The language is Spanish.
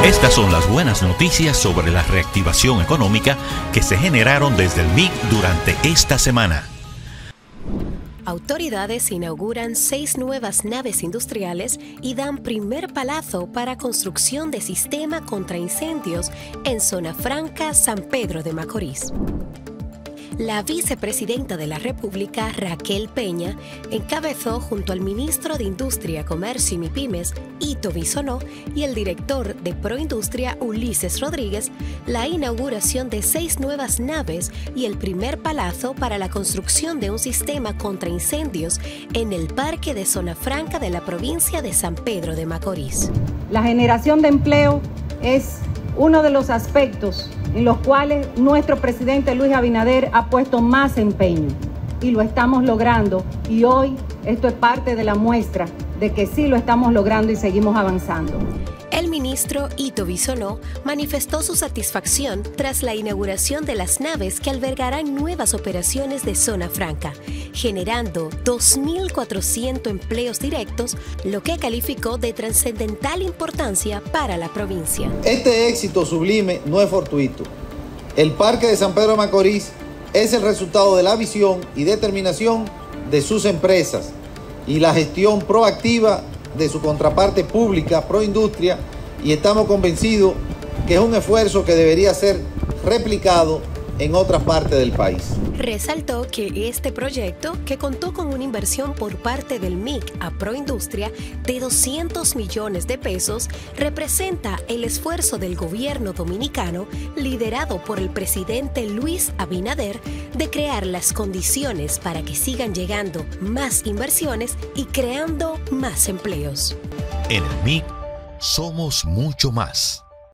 Estas son las buenas noticias sobre la reactivación económica que se generaron desde el MIC durante esta semana. Autoridades inauguran 6 nuevas naves industriales y dan primer palazo para construcción de sistema contra incendios en Zona Franca, San Pedro de Macorís. La vicepresidenta de la República, Raquel Peña, encabezó junto al ministro de Industria, Comercio y MIPYMES, Ito Bisonó, y el director de Proindustria, Ulises Rodríguez, la inauguración de 6 nuevas naves y el primer palazo para la construcción de un sistema contra incendios en el Parque de Zona Franca de la provincia de San Pedro de Macorís. La generación de empleo es uno de los aspectos en los cuales nuestro presidente Luis Abinader ha puesto más empeño y lo estamos logrando, y hoy esto es parte de la muestra de que sí lo estamos logrando y seguimos avanzando. El ministro Ito Bisonó manifestó su satisfacción tras la inauguración de las naves que albergarán nuevas operaciones de Zona Franca, generando 2.400 empleos directos, lo que calificó de trascendental importancia para la provincia. Este éxito sublime no es fortuito. El Parque de San Pedro de Macorís es el resultado de la visión y determinación de sus empresas y la gestión proactiva de su contraparte pública, Proindustria, y estamos convencidos que es un esfuerzo que debería ser replicado en otras partes del país. Resaltó que este proyecto, que contó con una inversión por parte del MIC a Proindustria de 200 millones de pesos, representa el esfuerzo del gobierno dominicano, liderado por el presidente Luis Abinader, de crear las condiciones para que sigan llegando más inversiones y creando más empleos. En el MIC somos mucho más.